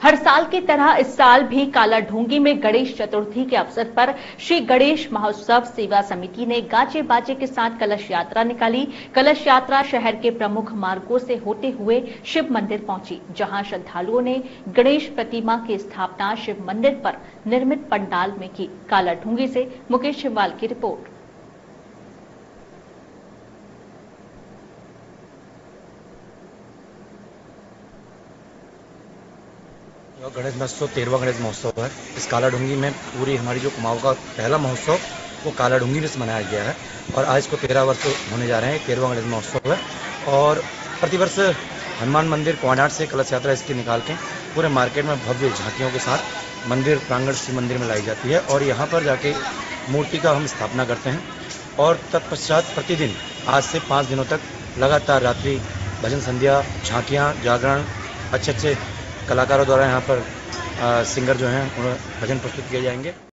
हर साल की तरह इस साल भी कालाढूंगी में गणेश चतुर्थी के अवसर पर श्री गणेश महोत्सव सेवा समिति ने गाजे बाजे के साथ कलश यात्रा निकाली। कलश यात्रा शहर के प्रमुख मार्गों से होते हुए शिव मंदिर पहुंची, जहां श्रद्धालुओं ने गणेश प्रतिमा की स्थापना शिव मंदिर पर निर्मित पंडाल में की। कालाढूंगी से मुकेश छिंवाल की रिपोर्ट। गणेश महोत्सव 13वां गणेश महोत्सव है। इस कालाढूंगी में पूरी हमारी जो कुमाऊं का पहला महोत्सव वो कालाढूंगी में से मनाया गया है और आज को 13 वर्ष होने जा रहे हैं। 13वां गणेश महोत्सव है और प्रतिवर्ष हनुमान मंदिर कोणार्क से कलश यात्रा इसकी निकाल के पूरे मार्केट में भव्य झांकियों के साथ मंदिर प्रांगण शिव मंदिर में लाई जाती है और यहाँ पर जाके मूर्ति का हम स्थापना करते हैं और तत्पश्चात प्रतिदिन आज से 5 दिनों तक लगातार रात्रि भजन संध्या, झांकियाँ, जागरण, अच्छे कलाकारों द्वारा यहाँ पर सिंगर जो हैं भजन प्रस्तुत किए जाएंगे।